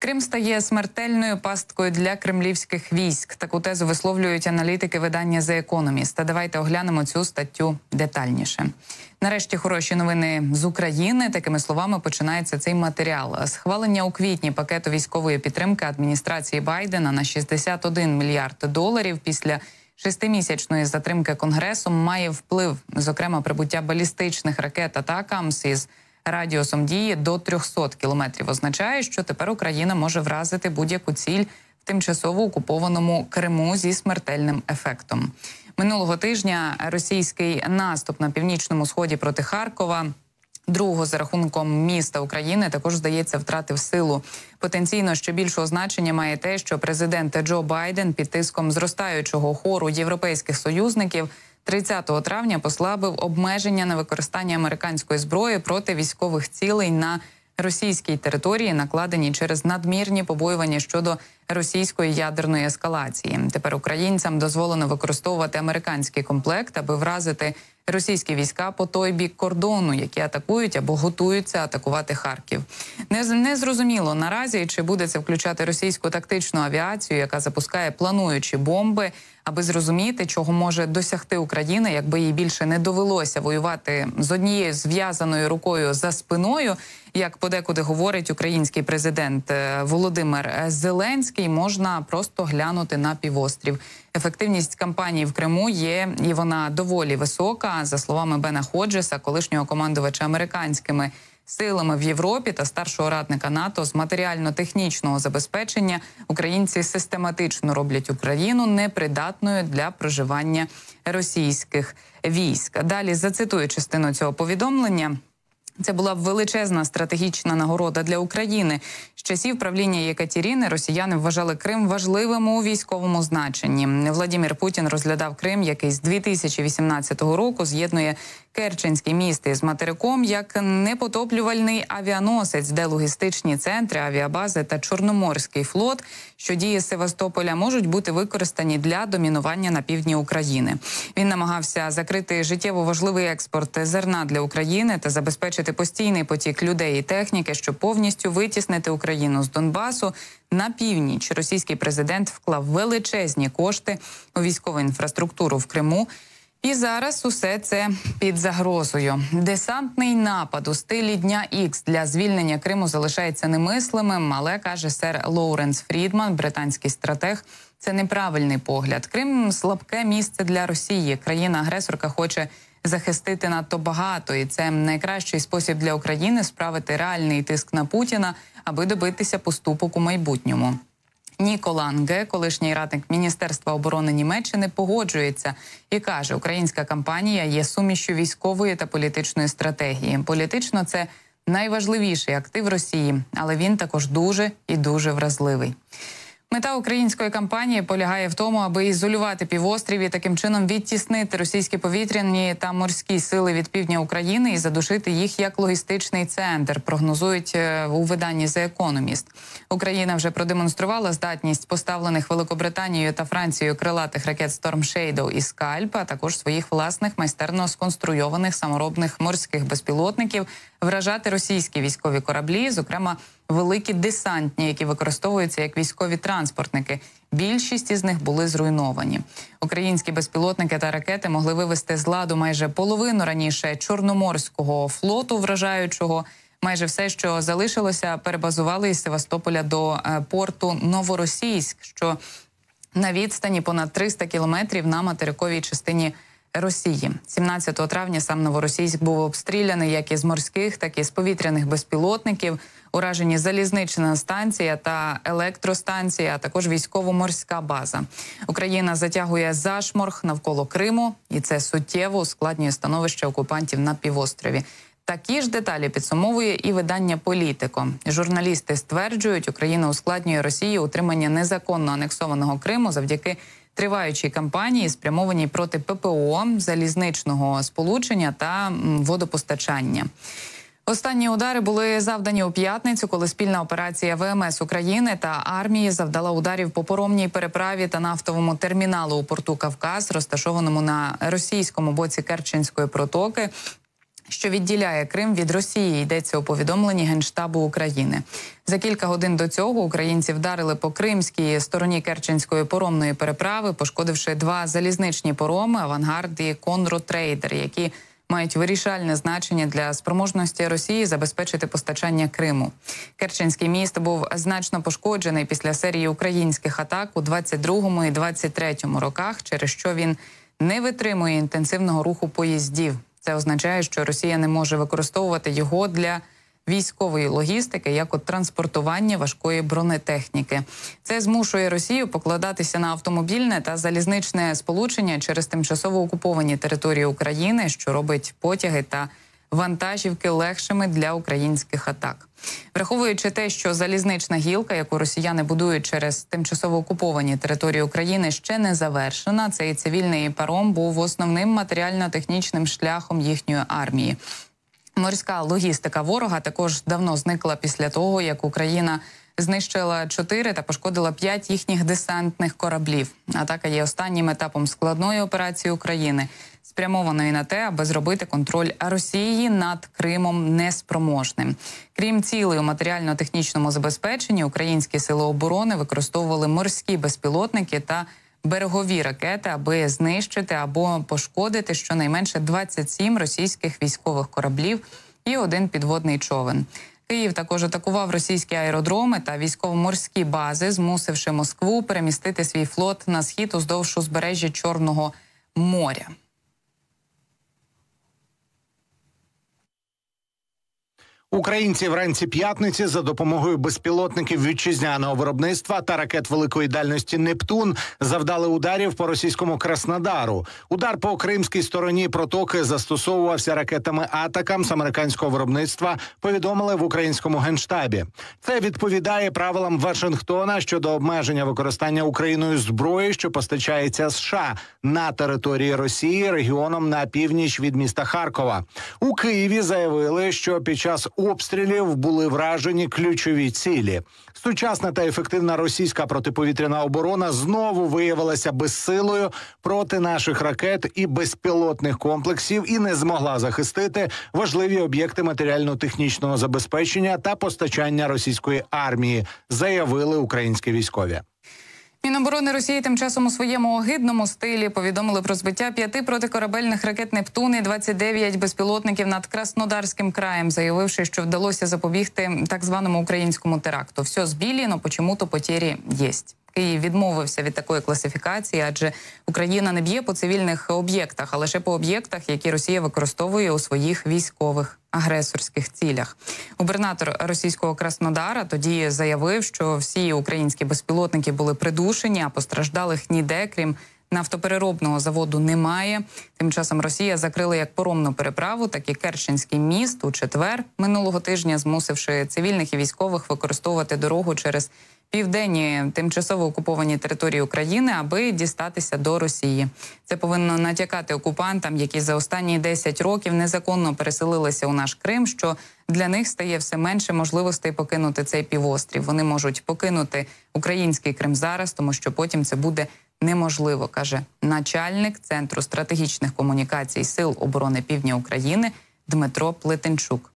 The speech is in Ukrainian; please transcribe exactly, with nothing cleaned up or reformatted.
Крим стає смертельною пасткою для кремлівських військ. Таку тезу висловлюють аналітики видання «The Economist». Та давайте оглянемо цю статтю детальніше. Нарешті хороші новини з України. Такими словами починається цей матеріал. Схвалення у квітні пакету військової підтримки адміністрації Байдена на шістдесят один мільярд доларів після шестимісячної затримки Конгресом має вплив, зокрема, прибуття балістичних ракет «Атакамс» із радіусом дії до трьохсот кілометрів означає, що тепер Україна може вразити будь-яку ціль в тимчасово окупованому Криму зі смертельним ефектом. Минулого тижня російський наступ на північному сході проти Харкова, другого за рахунком міста України, також, здається, втратив силу. Потенційно ще більшого значення має те, що президент Джо Байден під тиском зростаючого хору європейських союзників тридцятого травня послабив обмеження на використання американської зброї проти військових цілей на російській території, накладені через надмірні побоювання щодо російської ядерної ескалації. Тепер українцям дозволено використовувати американський комплект, аби вразити російські війська по той бік кордону, які атакують або готуються атакувати Харків. Не, не зрозуміло наразі, чи буде це включати російську тактичну авіацію, яка запускає плануючі бомби, аби зрозуміти, чого може досягти Україна, якби їй більше не довелося воювати з однією зв'язаною рукою за спиною, як подекуди говорить український президент Володимир Зеленський, можна просто глянути на півострів. Ефективність кампанії в Криму є, і вона доволі висока. За словами Бена Ходжеса, колишнього командувача американськими силами в Європі та старшого радника НАТО з матеріально-технічного забезпечення, українці систематично роблять Україну непридатною для проживання російських військ. Далі зацитую частину цього повідомлення. Це була величезна стратегічна нагорода для України. З часів правління Єкатеріни росіяни вважали Крим важливим у військовому значенні. Владимир Путін розглядав Крим, який з дві тисячі вісімнадцятого року з'єднує Керченський міст із материком, як непотоплювальний авіаносець, де логістичні центри, авіабази та Чорноморський флот, що діє з Севастополя, можуть бути використані для домінування на півдні України. Він намагався закрити життєво важливий експорт зерна для України та забезпечити постійний потік людей і техніки, щоб повністю витіснити Україну з Донбасу на північ. Російський президент вклав величезні кошти у військову інфраструктуру в Криму. І зараз усе це під загрозою. Десантний напад у стилі Дня Ікс для звільнення Криму залишається немислимим, але, каже сер Лоуренс Фрідман, британський стратег, це неправильний погляд. Крим – слабке місце для Росії. Країна-агресорка хоче захистити надто багато, і це найкращий спосіб для України справити реальний тиск на Путіна, аби добитися поступок у майбутньому. Ніко Ланге, колишній радник Міністерства оборони Німеччини, погоджується і каже, українська кампанія є сумішчю військової та політичної стратегії. Політично це найважливіший актив Росії, але він також дуже і дуже вразливий. Мета української кампанії полягає в тому, аби ізолювати півострів і таким чином відтіснити російські повітряні та морські сили від півдня України і задушити їх як логістичний центр, прогнозують у виданні «The Economist». Україна вже продемонструвала здатність поставлених Великобританією та Францією крилатих ракет «Storm Shadow» і «Скальп», а також своїх власних майстерно сконструйованих саморобних морських безпілотників вражати російські військові кораблі, зокрема великі десантні, які використовуються як військові транспортники. Більшість із них були зруйновані. Українські безпілотники та ракети могли вивести з ладу майже половину раніше Чорноморського флоту вражаючого. Майже все, що залишилося, перебазували із Севастополя до порту Новоросійськ, що на відстані понад триста кілометрів на материковій частині Росії. сімнадцятого травня сам Новоросійськ був обстріляний як із морських, так і з повітряних безпілотників. Уражені залізнична станція та електростанція, а також військово-морська база. Україна затягує зашморг навколо Криму, і це суттєво ускладнює становище окупантів на півострові. Такі ж деталі підсумовує і видання «Політико». Журналісти стверджують, Україна ускладнює Росії утримання незаконно анексованого Криму завдяки триваючій кампанії, спрямованій проти ППО, залізничного сполучення та водопостачання. Останні удари були завдані у п'ятницю, коли спільна операція ВМС України та армії завдала ударів по поромній переправі та нафтовому терміналу у порту Кавказ, розташованому на російському боці Керченської протоки. що відділяє Крим від Росії, йдеться у повідомленні Генштабу України. За кілька годин до цього українці вдарили по кримській стороні Керченської поромної переправи, пошкодивши два залізничні пороми «Авангард» і «Конро-Трейдер», які мають вирішальне значення для спроможності Росії забезпечити постачання Криму. Керченський міст був значно пошкоджений після серії українських атак у двадцять другому і двадцять третьому роках, через що він не витримує інтенсивного руху поїздів. Це означає, що Росія не може використовувати його для військової логістики, як от транспортування важкої бронетехніки. Це змушує Росію покладатися на автомобільне та залізничне сполучення через тимчасово окуповані території України, що робить потяги та вантажівки легшими для українських атак. Враховуючи те, що залізнична гілка, яку росіяни будують через тимчасово окуповані території України, ще не завершена, цей цивільний паром був основним матеріально-технічним шляхом їхньої армії. Морська логістика ворога також давно зникла після того, як Україна знищила чотири та пошкодила п'ять їхніх десантних кораблів. Атака є останнім етапом складної операції України, спрямованої на те, аби зробити контроль Росії над Кримом неспроможним. Крім цілей у матеріально-технічному забезпеченні, українські сили оборони використовували морські безпілотники та берегові ракети, аби знищити або пошкодити щонайменше двадцять сім російських військових кораблів і один підводний човен. Київ також атакував російські аеродроми та військово-морські бази, змусивши Москву перемістити свій флот на схід уздовж узбережжя Чорного моря. Українці вранці п'ятниці за допомогою безпілотників вітчизняного виробництва та ракет великої дальності «Нептун» завдали ударів по російському Краснодару. Удар по кримській стороні протоки застосовувався ракетами «Атакамс» американського виробництва, повідомили в українському Генштабі. Це відповідає правилам Вашингтона щодо обмеження використання Україною зброї, що постачається США на території Росії регіоном на північ від міста Харкова. У Києві заявили, що під час обстрілів були вражені ключові цілі. Сучасна та ефективна російська протиповітряна оборона знову виявилася безсилою проти наших ракет і безпілотних комплексів і не змогла захистити важливі об'єкти матеріально-технічного забезпечення та постачання російської армії, заявили українські військові. Міноборони Росії тим часом у своєму огидному стилі повідомили про збиття п'яти протикорабельних ракет «Нептун» і двадцять дев'ять безпілотників над Краснодарським краєм, заявивши, що вдалося запобігти так званому українському теракту. Все збили, но почему-то потери єсть. Київ відмовився від такої класифікації, адже Україна не б'є по цивільних об'єктах, а лише по об'єктах, які Росія використовує у своїх військових агресорських цілях. Губернатор російського Краснодара тоді заявив, що всі українські безпілотники були придушені, а постраждалих ніде, крім нафтопереробного заводу, немає. Тим часом Росія закрила як поромну переправу, так і Керченський міст у четвер минулого тижня, змусивши цивільних і військових використовувати дорогу через південні тимчасово окуповані території України, аби дістатися до Росії. Це повинно натякати окупантам, які за останні десять років незаконно переселилися у наш Крим, що для них стає все менше можливостей покинути цей півострів. Вони можуть покинути український Крим зараз, тому що потім це буде неможливо, каже начальник Центру стратегічних комунікацій Сил оборони Півдня України Дмитро Плетенчук.